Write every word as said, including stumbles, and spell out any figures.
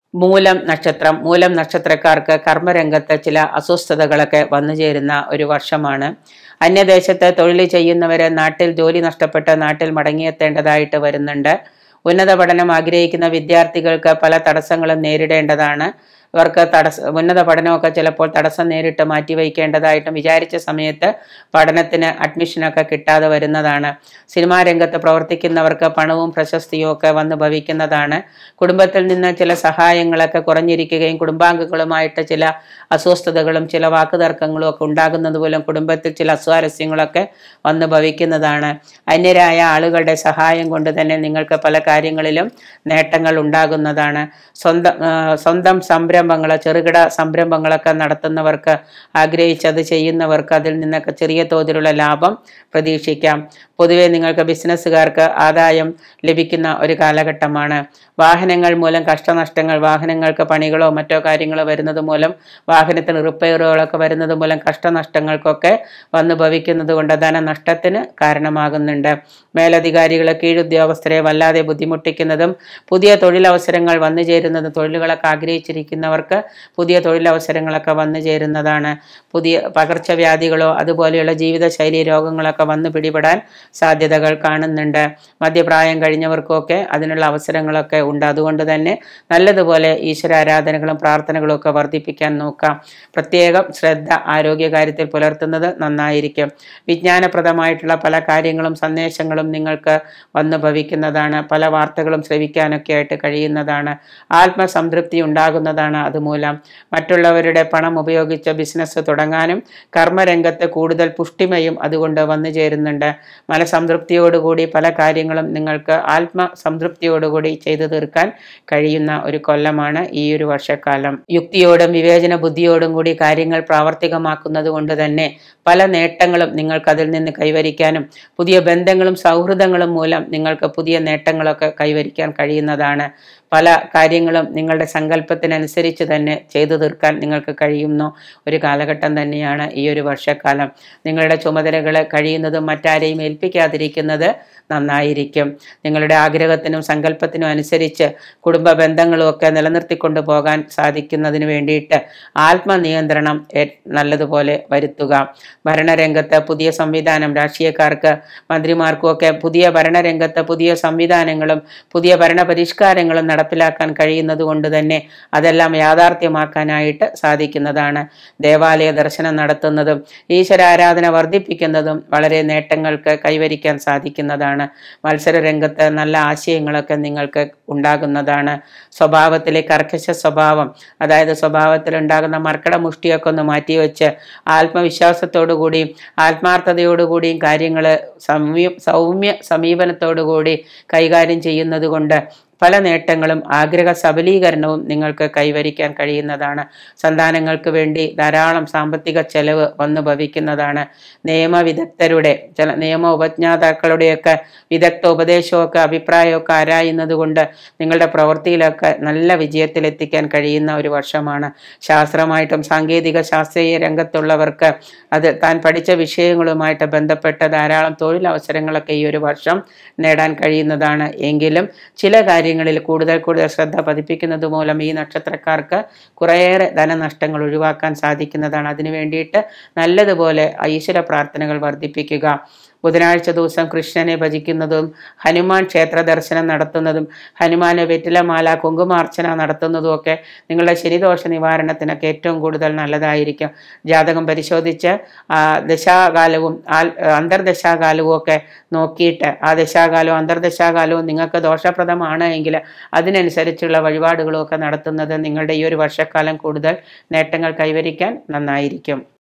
മൂലം നക്ഷത്രം മൂലം നക്ഷത്രക്കാർക്ക് കർമ്മരംഗത്ത് ചില അസ്വസ്ഥതകളൊക്കെ വന്നു ചേരുന്ന ഒരു വർഷമാണ്. അന്യദേശത്ത് തൊഴിൽ ചെയ്യുന്നവര് നാട്ടിൽ ജോലി നഷ്ടപ്പെട്ട് നാട്ടിൽ മടങ്ങിയെത്തേണ്ടതായിട്ട് വരുന്നുണ്ട്. ഉന്നത പഠനം ആഗ്രഹിക്കുന്ന വിദ്യാർത്ഥികൾക്ക് പല തടസ്സങ്ങളും നേരിടേണ്ടതാണ്. ഇവർക്ക് തടസ്സ ഉന്നത പഠനമൊക്കെ ചിലപ്പോൾ തടസ്സം നേരിട്ട് മാറ്റിവയ്ക്കേണ്ടതായിട്ടും വിചാരിച്ച സമയത്ത് പഠനത്തിന് അഡ്മിഷനൊക്കെ കിട്ടാതെ വരുന്നതാണ്. സിനിമാ രംഗത്ത് പ്രവർത്തിക്കുന്നവർക്ക് പണവും പ്രശസ്തിയും ഒക്കെ വന്നു ഭവിക്കുന്നതാണ്. കുടുംബത്തിൽ നിന്ന് ചില സഹായങ്ങളൊക്കെ കുറഞ്ഞിരിക്കുകയും കുടുംബാംഗങ്ങളുമായിട്ട് ചില അസ്വസ്ഥതകളും ചില വാക്കുതർക്കങ്ങളും ഒക്കെ ഉണ്ടാകുന്നത് മൂലം കുടുംബത്തിൽ ചില അസ്വാരസ്യങ്ങളൊക്കെ വന്നു ഭവിക്കുന്നതാണ്. അന്യരായ ആളുകളുടെ സഹായം കൊണ്ട് തന്നെ നിങ്ങൾക്ക് പല കാര്യങ്ങളിലും നേട്ടങ്ങൾ ഉണ്ടാകുന്നതാണ്. സ്വന്തം സ്വന്തം സംരംഭങ്ങൾ ചെറുകിട സംരംഭങ്ങളൊക്കെ നടത്തുന്നവർക്ക് ആഗ്രഹിച്ചത് ചെയ്യുന്നവർക്ക് അതിൽ നിന്നൊക്കെ ചെറിയ തോതിലുള്ള ലാഭം പ്രതീക്ഷിക്കാം. പൊതുവെ നിങ്ങൾക്ക് ബിസിനസ്സുകാർക്ക് ആദായം ലഭിക്കുന്ന ഒരു കാലഘട്ടമാണ്. വാഹനങ്ങൾ മൂലം കഷ്ടനഷ്ടങ്ങൾ വാഹനങ്ങൾക്ക് പണികളോ മറ്റോ കാര്യങ്ങളോ വരുന്നത് മൂലം വാഹനത്തിന് റിപ്പയറുകളൊക്കെ വരുന്നത് മൂലം കഷ്ടനഷ്ടങ്ങൾക്കൊക്കെ വന്നു ഭവിക്കുന്നത് കൊണ്ട് ധനനഷ്ടത്തിന് കാരണമാകുന്നുണ്ട്. മേലധികാരികളെ കീഴുദ്യോഗസ്ഥരെ വല്ലാതെ ബുദ്ധിമുട്ടിക്കുന്നതും പുതിയ തൊഴിലവസരങ്ങൾ വന്നു ചേരുന്നതും തൊഴിലുകളൊക്കെ ആഗ്രഹിച്ചിരിക്കുന്നവർക്ക് പുതിയ തൊഴിലവസരങ്ങളൊക്കെ വന്നു ചേരുന്നതാണ്. പുതിയ പകർച്ചവ്യാധികളോ അതുപോലെയുള്ള ജീവിതശൈലി രോഗങ്ങളൊക്കെ വന്നു പിടിപെടാൻ സാധ്യതകൾ കാണുന്നുണ്ട്. മധ്യപ്രായം കഴിഞ്ഞവർക്കൊക്കെ അതിനുള്ള അവസരങ്ങളൊക്കെ ഉണ്ട്. അതുകൊണ്ട് തന്നെ നല്ലതുപോലെ ഈശ്വരാരാധനകളും പ്രാർത്ഥനകളും ഒക്കെ വർദ്ധിപ്പിക്കാൻ നോക്കാം. പ്രത്യേകം ശ്രദ്ധ ആരോഗ്യകാര്യത്തിൽ പുലർത്തുന്നത് നന്നായിരിക്കും. വിജ്ഞാനപ്രദമായിട്ടുള്ള പല കാര്യങ്ങളും സന്ദേശങ്ങളും നിങ്ങൾക്ക് വന്നു ഭവിക്കുന്നതാണ്. പല വാർത്തകളും ശ്രവിക്കാനൊക്കെ ആയിട്ട് കഴിയുന്നതാണ്. ആത്മസംതൃപ്തി ഉണ്ടാകുന്നതാണ്. അതുമൂലം മറ്റുള്ളവരുടെ പണം ഉപയോഗിച്ച് ബിസിനസ് തുടങ്ങാനും കർമ്മരംഗത്ത് കൂടുതൽ പുഷ്ടിമയും അതുകൊണ്ട് വന്നു ചേരുന്നുണ്ട്. മനസംതൃപ്തിയോടുകൂടി പല കാര്യങ്ങളും നിങ്ങൾക്ക് ആത്മസംതൃപ്തിയോടുകൂടി ചെയ്തു തീർക്കാൻ കഴിയുന്ന ഒരു കൊല്ലമാണ് ഈ ഒരു വർഷക്കാലം. യുക്തിയോടും വിവേചന ബുദ്ധിയോടും കൂടി കാര്യങ്ങൾ പ്രാവർത്തികമാക്കുന്നത് കൊണ്ട് തന്നെ പല നേട്ടങ്ങളും നിങ്ങൾക്ക് അതിൽ നിന്ന് കൈവരിക്കാനും പുതിയ ബന്ധങ്ങളും സൗഹൃദങ്ങളും മൂലം നിങ്ങൾക്ക് പുതിയ നേട്ടങ്ങളൊക്കെ കൈവരിക്കാൻ കഴിയുന്നതാണ്. പല കാര്യങ്ങളും നിങ്ങളുടെ സങ്കല്പത്തിനനുസരിച്ച് തന്നെ ചെയ്തു തീർക്കാൻ നിങ്ങൾക്ക് കഴിയുന്ന ഒരു കാലഘട്ടം തന്നെയാണ് ഈ ഒരു വർഷക്കാലം. നിങ്ങളുടെ ചുമതലകൾ കഴിയുന്നതും മറ്റാരെയും ഏൽപ്പിക്കാതിരിക്കുന്നത് നന്നായിരിക്കും. നിങ്ങളുടെ ആഗ്രഹത്തിനും സങ്കല്പത്തിനും അനുസരിച്ച് കുടുംബ ബന്ധങ്ങളും ഒക്കെ നിലനിർത്തിക്കൊണ്ടു പോകാൻ സാധിക്കുന്നതിന് വേണ്ടിയിട്ട് ആത്മനിയന്ത്രണം നല്ലതുപോലെ വരുത്തുക. ഭരണരംഗത്ത് പുതിയ സംവിധാനം രാഷ്ട്രീയക്കാർക്ക് മന്ത്രിമാർക്കും ഒക്കെ പുതിയ ഭരണരംഗത്ത് പുതിയ സംവിധാനങ്ങളും പുതിയ ഭരണപരിഷ്കാരങ്ങളും നടപ്പിലാക്കാൻ കഴിയുന്നത് കൊണ്ട് തന്നെ അതെല്ലാം യാഥാർത്ഥ്യമാക്കാനായിട്ട് സാധിക്കുന്നതാണ്. ദേവാലയ ദർശനം നടത്തുന്നതും ഈശ്വരാരാധന വർദ്ധിപ്പിക്കുന്നതും വളരെ നേട്ടങ്ങൾക്ക് കൈവരിക്കാൻ സാധിക്കുന്നതാണ്. മത്സര രംഗത്ത് നല്ല ആശയങ്ങളൊക്കെ നിങ്ങൾക്ക് ഉണ്ടാകുന്നതാണ്. സ്വഭാവത്തിലെ കർക്കശ സ്വഭാവം, അതായത് സ്വഭാവത്തിൽ ഉണ്ടാകുന്ന മർക്കട മുഷ്ടിയൊക്കെ ഒന്ന് മാറ്റിവെച്ച് ആത്മവിശ്വാസത്തോടുകൂടിയും ആത്മാർത്ഥതയോടുകൂടിയും കാര്യങ്ങൾ സൗമ്യ സൗമ്യ സമീപനത്തോടുകൂടി കൈകാര്യം ചെയ്യുന്നത് കൊണ്ട് പല നേട്ടങ്ങളും ആഗ്രഹ സബലീകരണവും നിങ്ങൾക്ക് കൈവരിക്കാൻ കഴിയുന്നതാണ്. സന്താനങ്ങൾക്ക് വേണ്ടി ധാരാളം സാമ്പത്തിക ചെലവ് വന്നു ഭവിക്കുന്നതാണ്. നിയമവിദഗ്ധരുടെ ചില നിയമ ഉപജ്ഞാതാക്കളുടെയൊക്കെ വിദഗ്ധ ഉപദേശമൊക്കെ അഭിപ്രായമൊക്കെ ആരായുന്നത് കൊണ്ട് നിങ്ങളുടെ പ്രവൃത്തിയിലൊക്കെ നല്ല വിജയത്തിലെത്തിക്കാൻ കഴിയുന്ന ഒരു വർഷമാണ്. ശാസ്ത്രമായിട്ടും സാങ്കേതിക ശാസ്ത്രീയ രംഗത്തുള്ളവർക്ക് അത് താൻ പഠിച്ച വിഷയങ്ങളുമായിട്ട് ബന്ധപ്പെട്ട ധാരാളം തൊഴിലവസരങ്ങളൊക്കെ ഈ ഒരു വർഷം നേടാൻ കഴിയുന്നതാണ്. എങ്കിലും ചില കാര്യങ്ങൾ ങ്ങളിൽ കൂടുതൽ കൂടുതൽ ശ്രദ്ധ പതിപ്പിക്കുന്നത് മൂലം ഈ നക്ഷത്രക്കാർക്ക് കുറേയേറെ ധനനഷ്ടങ്ങൾ ഒഴിവാക്കാൻ സാധിക്കുന്നതാണ്. അതിനു വേണ്ടിയിട്ട് നല്ലതുപോലെ ഈശ്വര പ്രാർത്ഥനകൾ വർദ്ധിപ്പിക്കുക. ബുധനാഴ്ച ദിവസം കൃഷ്ണനെ ഭജിക്കുന്നതും ഹനുമാൻ ക്ഷേത്ര ദർശനം നടത്തുന്നതും ഹനുമാനെ വെറ്റിലമാല കുങ്കുമാർച്ചന നടത്തുന്നതും ഒക്കെ നിങ്ങളുടെ ശനിദോഷ നിവാരണത്തിനൊക്കെ ഏറ്റവും കൂടുതൽ നല്ലതായിരിക്കും. ജാതകം പരിശോധിച്ച് ദശാകാലവും അന്തർദശാകാലവും ഒക്കെ നോക്കിയിട്ട് ആ ദശാകാലവും അന്തർദശാകാലവും നിങ്ങൾക്ക് ദോഷപ്രദമാണ് എങ്കിൽ അതിനനുസരിച്ചുള്ള വഴിപാടുകളും ഒക്കെ നടത്തുന്നത് നിങ്ങളുടെ ഈ ഒരു വർഷക്കാലം കൂടുതൽ നേട്ടങ്ങൾ കൈവരിക്കാൻ നന്നായിരിക്കും.